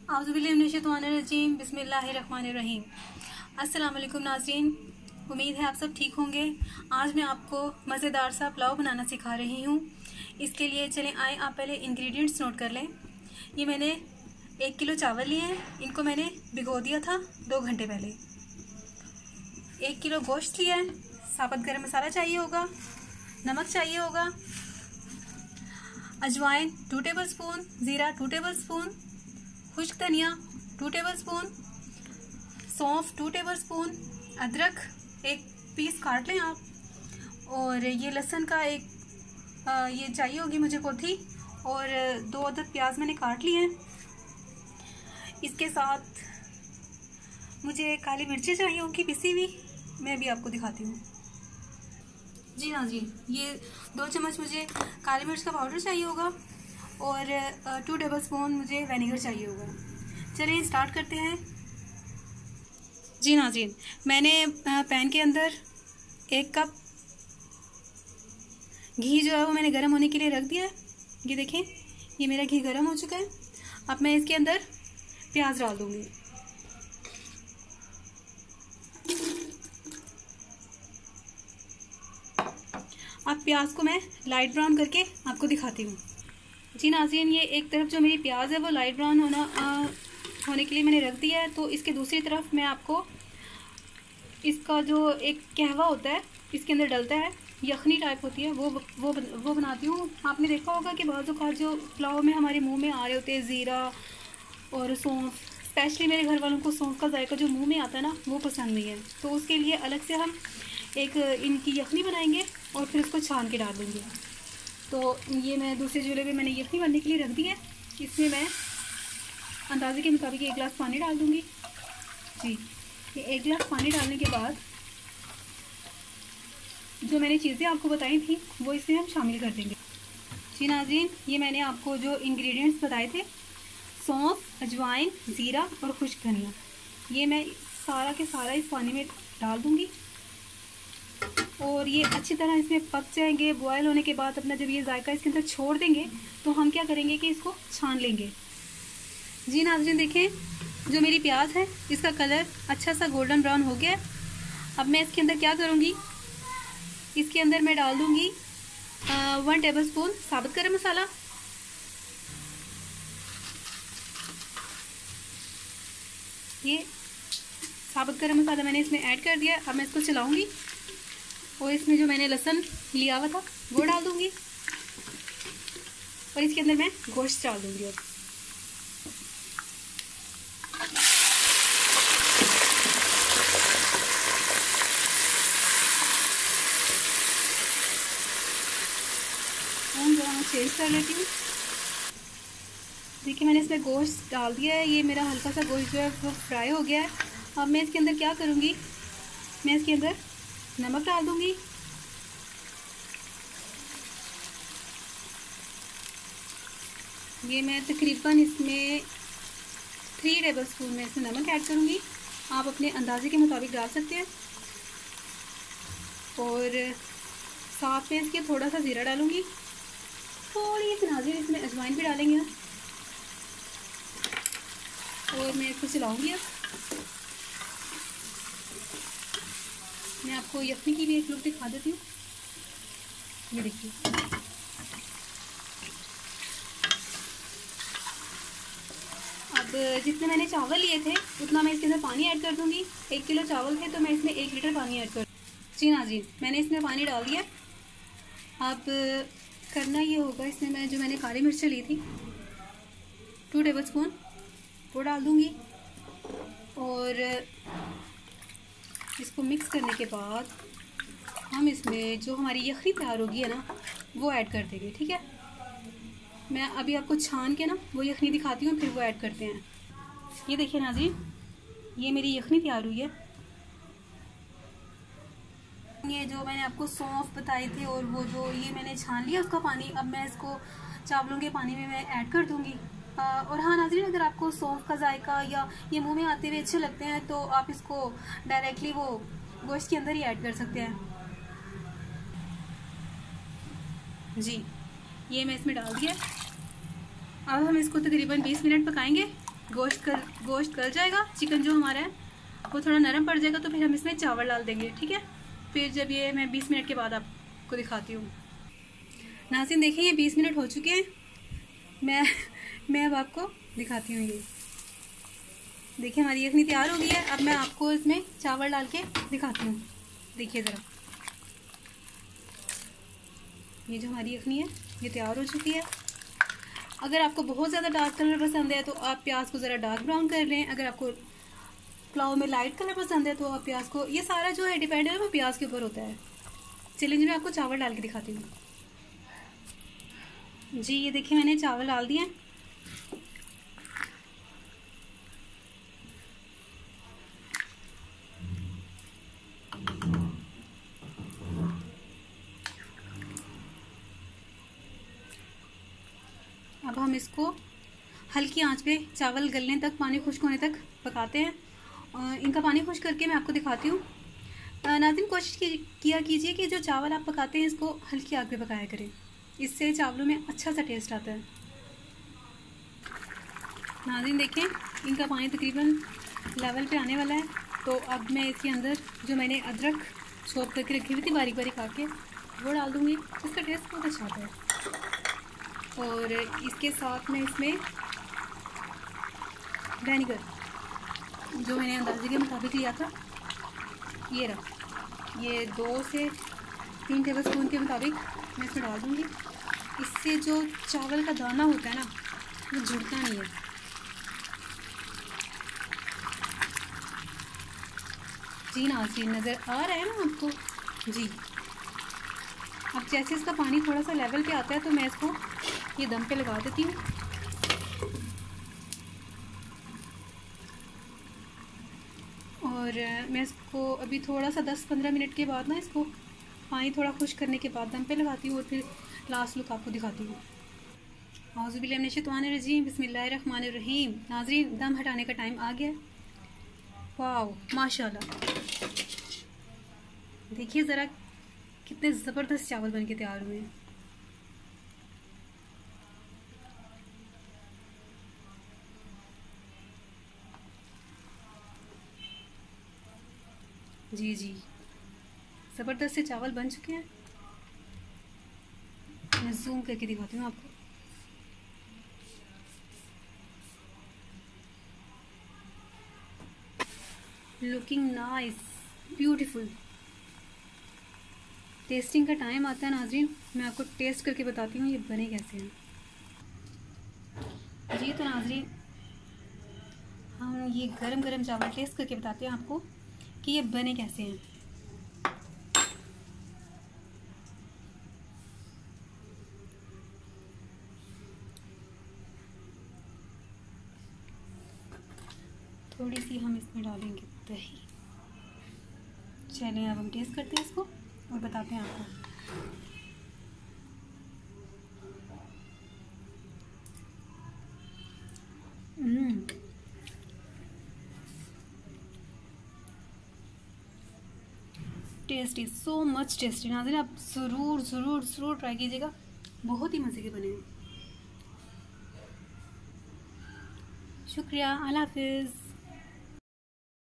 आउज़ुबिल्लाहिमिनश्शैतानिर्रजीम बिस्मिल्लाहिर्रहमानिर्रहीम। अस्सलाम वालेकुम नाज़रीन, उम्मीद है आप सब ठीक होंगे। आज मैं आपको मज़ेदार सा पुलाव बनाना सिखा रही हूँ। इसके लिए चलें आए आप पहले इंग्रेडिएंट्स नोट कर लें। ये मैंने 1 किलो चावल लिए हैं, इनको मैंने भिगो दिया था 2 घंटे पहले। 1 किलो गोश्त लिया है, साबुत गरम मसाला चाहिए होगा, नमक चाहिए होगा, अजवाइन 2 टेबल स्पून, ज़ीरा 2 टेबल स्पून, खुश्क धनिया 2 टेबल स्पून, सौंफ 2 टेबल स्पून, अदरक 1 पीस काट लें आप, और ये लहसुन का ये चाहिए होगी मुझे पोथी, और 2 अदद प्याज मैंने काट लिए हैं। इसके साथ मुझे काली मिर्चें चाहिए होंगी पिसी हुई, मैं भी आपको दिखाती हूँ। जी हाँ जी, ये 2 चम्मच मुझे काली मिर्च का पाउडर चाहिए होगा, और 2 टेबल स्पून मुझे विनेगर चाहिए होगा। चलिए स्टार्ट करते हैं। जी नाज़रीन, मैंने पैन के अंदर 1 कप घी जो है वो मैंने गर्म होने के लिए रख दिया है। ये देखें, ये मेरा घी गर्म हो चुका है। अब मैं इसके अंदर प्याज डाल दूंगी। अब प्याज को मैं लाइट ब्राउन करके आपको दिखाती हूँ। जी नाज़रीन, ये एक तरफ जो मेरी प्याज है वो लाइट ब्राउन होने के लिए मैंने रख दिया है, तो इसके दूसरी तरफ मैं आपको इसका जो एक कहवा होता है इसके अंदर डलता है, यखनी टाइप होती है, वो बनाती हूँ। आपने देखा होगा कि बाज़ औक़ात जो पुलाव में हमारे मुंह में आ रहे होते हैं ज़ीरा और सौंफ, स्पेशली मेरे घर वालों को सौंफ का जायका जो मुँह में आता है ना वो पसंद नहीं है, तो उसके लिए अलग से हम एक इनकी यखनी बनाएंगे और फिर उसको छान के डाल देंगे। तो ये मैं दूसरे चूल्हे पे मैंने यखनी बनने के लिए रख दी है। इसमें मैं अंदाजे के मुताबिक 1 गिलास पानी डाल दूँगी। जी, ये 1 गिलास पानी डालने के बाद जो मैंने चीज़ें आपको बताई थी वो इसमें हम शामिल कर देंगे। जी नाज़रीन, ये मैंने आपको जो इंग्रेडिएंट्स बताए थे, सौंफ, अजवाइन, ज़ीरा और खुश्क धनिया, ये मैं सारा के सारा इस पानी में डाल दूँगी, और ये अच्छी तरह इसमें पक जाएंगे। बॉयल होने के बाद अपना जब ये जायका इसके अंदर छोड़ देंगे तो हम क्या करेंगे कि इसको छान लेंगे। जी नाज़रीन, देखें जो मेरी प्याज है इसका कलर अच्छा सा गोल्डन ब्राउन हो गया है। अब मैं इसके अंदर क्या करूँगी, इसके अंदर मैं डाल दूँगी 1 टेबल स्पून साबुत गरम मसाला, ये साबुत गरम मसाला मैंने इसमें ऐड कर दिया। अब मैं इसको चलाऊँगी और इसमें जो मैंने लहसुन लिया हुआ था वो डाल दूँगी, और इसके अंदर मैं गोश्त डाल दूँगी। अब जरा मैं चेंज कर लेती हूँ। देखिए, मैंने इसमें गोश्त डाल दिया है। ये मेरा हल्का सा गोश्त जो है वो फ्राई हो गया है। अब मैं इसके अंदर क्या करूँगी, मैं इसके अंदर नमक डाल दूँगी, ये मैं तकरीबन इसमें 3 टेबल स्पून में इसमें नमक ऐड करूँगी। आप अपने अंदाजे के मुताबिक डाल सकते हैं, और साथ में इसके थोड़ा सा ज़ीरा डालूँगी, थोड़ी सी नाज़रीन इसमें अजवाइन भी डालेंगे ना, और मैं इसको चलाऊँगी। अब मैं आपको यखनी की भी एक लुक दिखा देती हूँ। ये देखिए, अब जितने मैंने चावल लिए थे उतना मैं इसके अंदर पानी ऐड कर दूँगी। 1 किलो चावल थे तो मैं इसमें 1 लीटर पानी ऐड कर। जी नाज़रीन, मैंने इसमें पानी डाल दिया। अब करना ये होगा, इसमें मैं जो मैंने काली मिर्चें ली थी 2 टेबल स्पून वो डाल दूँगी, और इसको मिक्स करने के बाद हम इसमें जो हमारी यखनी तैयार होगी है ना वो ऐड कर देंगे। ठीक है, मैं अभी आपको छान के ना वो यखनी दिखाती हूँ, फिर वो ऐड करते हैं। ये देखिए नाज़रीन, ये मेरी यखनी तैयार हुई है। ये जो मैंने आपको सौंफ बताए थे और वो जो ये मैंने छान लिया उसका पानी, अब मैं इसको चावलों के पानी में मैं ऐड कर दूँगी। और हाँ नाज़रीन, अगर आपको सौंफ का जायका या ये मुंह में आते हुए अच्छे लगते हैं तो आप इसको डायरेक्टली वो गोश्त के अंदर ही ऐड कर सकते हैं। जी, ये मैं इसमें डाल दिया। अब हम इसको तकरीबन 20 मिनट पकाएंगे गोश्त गल जाएगा, चिकन जो हमारा है वो थोड़ा नरम पड़ जाएगा, तो फिर हम इसमें चावल डाल देंगे, ठीक है। फिर जब ये मैं 20 मिनट के बाद आपको दिखाती हूँ। नाज़रीन देखें, ये 20 मिनट हो चुके हैं। मैं अब आपको दिखाती हूँ। ये देखिए हमारी यखनी तैयार हो गई है। अब मैं आपको इसमें चावल डाल के दिखाती हूँ। देखिए ज़रा, ये जो हमारी यखनी है ये तैयार हो चुकी है। अगर आपको बहुत ज़्यादा डार्क कलर पसंद है तो आप प्याज को ज़रा डार्क ब्राउन कर लें। अगर आपको पुलाव में लाइट कलर पसंद है तो आप प्याज को, ये सारा जो है डिपेंड है वो प्याज के ऊपर होता है। चलिए जी मैं आपको चावल डाल के दिखाती हूँ। जी ये देखिए मैंने चावल डाल दिए। अब हम इसको हल्की आंच पे चावल गलने तक, पानी खुश्क होने तक पकाते हैं। इनका पानी खुश्क करके मैं आपको दिखाती हूँ। नाज़रीन कोशिश किया कीजिए कि जो चावल आप पकाते हैं इसको हल्की आग पे पकाया करें, इससे चावलों में अच्छा सा टेस्ट आता है। नाज़रीन देखें इनका पानी तकरीबन लेवल पे आने वाला है, तो अब मैं इसके अंदर जो मैंने अदरक चॉप करके रखी हुई थी बारीक बारीक काट के, वो डाल दूँगी। इसका टेस्ट बहुत अच्छा आता है। और इसके साथ में इसमें विनेगर जो मैंने अंदाजे के मुताबिक लिया था, ये रहा, ये 2 से 3 टेबलस्पून के मुताबिक मैं इसमें डाल दूँगी। इससे जो चावल का दाना होता है ना वो जुड़ता नहीं है। जी नाज़रीन नज़र आ रहा है ना आपको? जी अब जैसे इसका पानी थोड़ा सा लेवल पे आता है तो मैं इसको ये दम पे लगा देती हूँ। और मैं इसको अभी थोड़ा सा 10-15 मिनट के बाद ना इसको पानी थोड़ा खुश्क करने के बाद दम पे लगाती हूँ और फिर लास्ट लुक आपको दिखाती हूँ। औज़ु बिल्लाहि मिनश शैतानिर रजीम, बिस्मिल्लाहिर रहमानिर रहीम। नाज़रीन दम हटाने का टाइम आ गया। वाओ माशाल्लाह, देखिए ज़रा कितने ज़बरदस्त चावल बन के तैयार हुए हैं। जी जी ज़बरदस्त से चावल बन चुके हैं। मैं जूम करके दिखाती हूँ आपको। Looking nice, beautiful. टेस्टिंग का टाइम आता है नाज़रीन, मैं आपको टेस्ट करके बताती हूँ ये बने कैसे हैं। जी तो नाज़रीन हम ये गरम गरम चावल टेस्ट करके बताते हैं आपको कि ये बने कैसे हैं। थोड़ी सी हम इसमें डालेंगे दही। चलिए अब हम टेस्ट करते हैं इसको और बताते हैं आपको। Tasty, so much tasty. नाज़रीन आप ज़रूर ज़रूर ज़रूर ट्राई कीजिएगा, बहुत ही मज़े के बने हैं। शुक्रिया, अल्लाह हाफ़िज़।